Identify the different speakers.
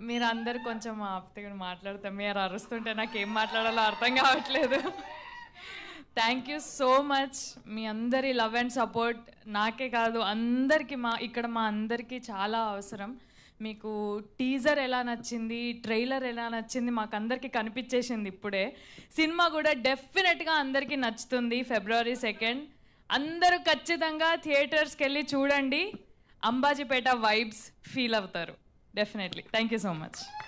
Speaker 1: మీరందరూ కొంచెం ఆపితే మాట్లాడతాం. మీరు అరుస్తుంటే నాకేం మాట్లాడాలో అర్థం కావట్లేదు. Thank you so much. మీ అందరి లవ్ అండ్ సపోర్ట్ నాకే కాదు అందరికీ, ఇక్కడ మా అందరికీ చాలా అవసరం. మీకు టీజర్ ఎలా నచ్చింది, ట్రైలర్ ఎలా నచ్చింది, మాకు అందరికీ కనిపించేసింది ఇప్పుడే. సినిమా కూడా డెఫినెట్గా అందరికీ నచ్చుతుంది. February 2 అందరూ ఖచ్చితంగా థియేటర్స్కి వెళ్ళి చూడండి. అంబాజీపేట వైబ్స్ ఫీల్ అవుతారు definitely. Thank you so much.